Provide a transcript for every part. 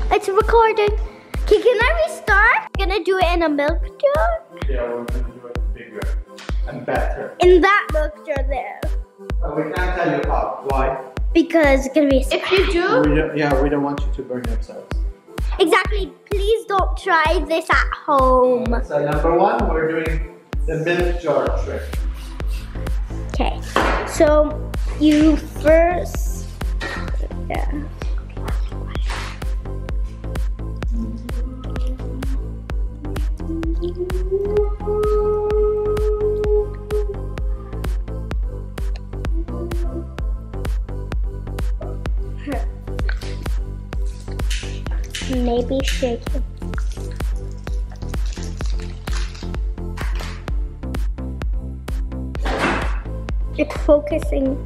It's recording. Okay, can I restart? I'm gonna do it in a milk jug. Yeah, we're gonna do it bigger and better. In that milk jar there. But we can't tell you how. Why? Because it's gonna be. If you do. We don't want you to burn yourselves. Exactly. Please don't try this at home. So number one, we're doing the milk jar trick. Okay. So you first. Yeah. Maybe shaking. It's focusing.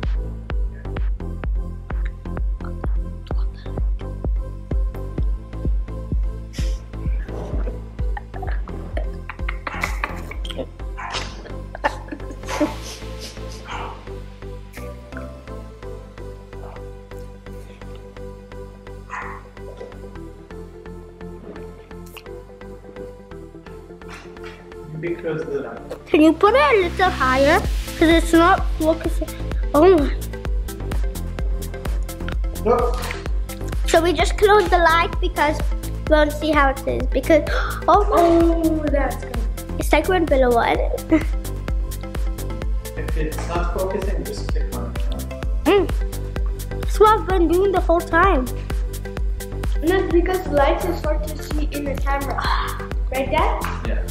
Be close to the light. Can you put it a little higher? Because it's not focusing. Oh my. Look. So we just close the light because we want to see how it is. Because, oh, That's good. it's like we're below one. If it's not focusing, just click on it. That's what I've been doing the whole time. And that's because lights is hard to see in the camera. Right, Dad? Yeah.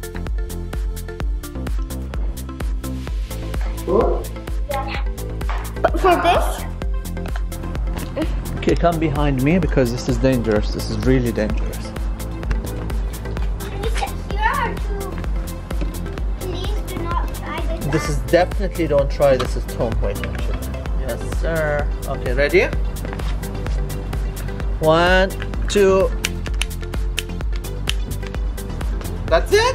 Cool. Yeah. But for this, Okay, come behind me because this is dangerous. This is really dangerous. can you sit here to please do not try this? This is definitely don't try. This is Tom waiting. Yes, sir. Okay, ready? 1, 2. That's it?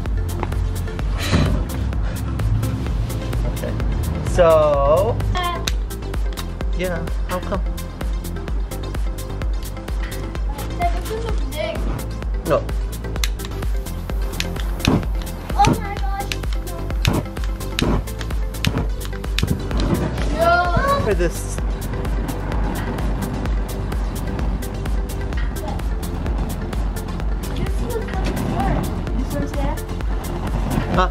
Okay. So, yeah, how come? This is big. No. Oh my gosh. No. For this. This was hard. This one's there. Huh?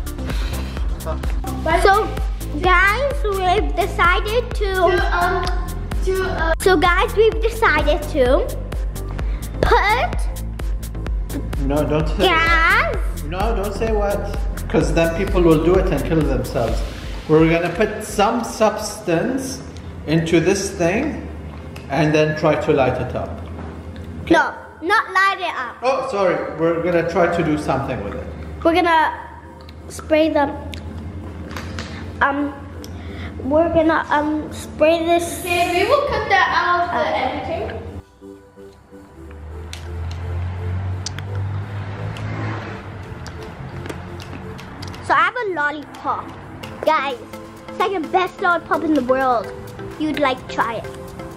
So, guys, we've decided So, guys, we've decided to put No, don't say. gas. No, don't say what. Because then people will do it and kill themselves. We're gonna put some substance into this thing and then try to light it up. No, not light it up. Oh, sorry. We're gonna try to do something with it. We're gonna spray them. We're gonna spray this. Okay, we will cut that out of the editing. So I have a lollipop. Guys, it's like the best lollipop in the world. You'd like to try it.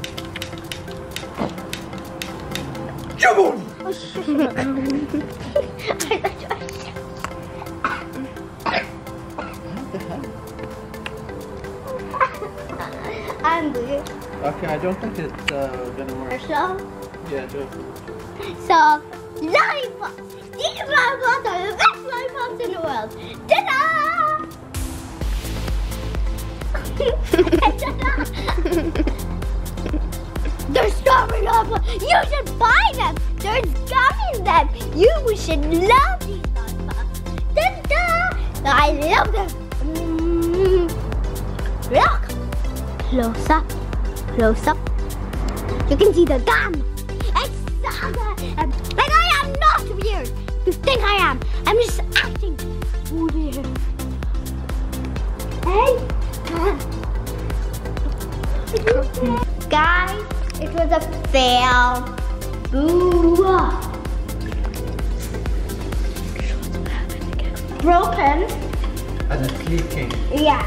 Jabun! Oh shit. I'm good. Okay, I don't think it's gonna work. So, Yeah, do it. lollipops. These lollipops are the best lollipops in the world. Ta-da! They're strawberry lollipops. You should buy them. There's gum in them. You should love these lollipops. Ta-da! I love them. Look. Close up. Close up. You can see the gum. It's so good. And I am not weird. You think I am. I'm just acting weird. Hey. Guys, it was a fail. Boo. Broken. And it's leaking. Yeah.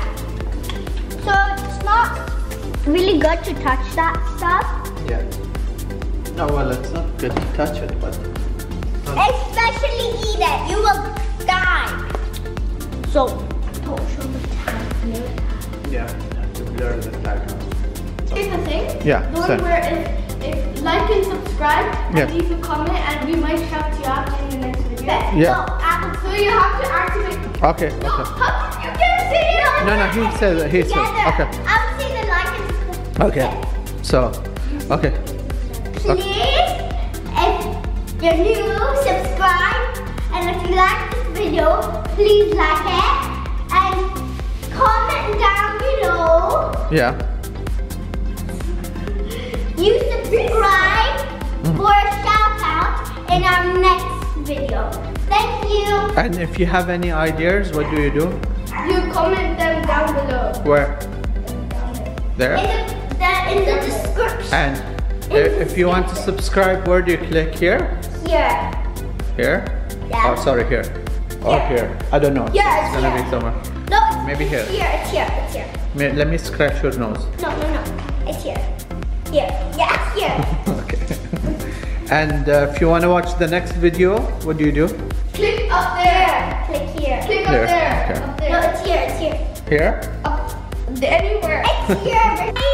So it's not really good to touch that stuff. Yeah. No, well, it's not good to touch it, but. Especially eat it. You will die. So, don't show the tag. Yeah, have to blur the tag. Here's the thing. Yeah, The one so- where if like and subscribe Yeah. and leave a comment and we might shout you out in the next video. Yeah. So you have to activate. Okay, No, okay. you can't say it. No, he says, okay. I'll see the like and subscribe. Okay, so, okay. Please, if you're new, subscribe. And if you like this video, please like it. And comment down below. Yeah. You subscribe for a shout out in our next video. Thank you. And if you have any ideas, what do? You comment them down below. Where? There? In the description. And if you want to subscribe, where do you click? Here? Here. Here? Yeah. Oh, sorry, here. Or Here. here. I don't know. Yeah, It's gonna here. be somewhere. No, it's Maybe here. It's here. It's here. Let me scratch your nose. No. It's here. Here. Yeah, it's here. Okay. And if you want to watch the next video, what do you do? Click up there. Click here. Click up There, there. okay. Up No, there. it's here. It's here. Here? Up. Anywhere. It's here.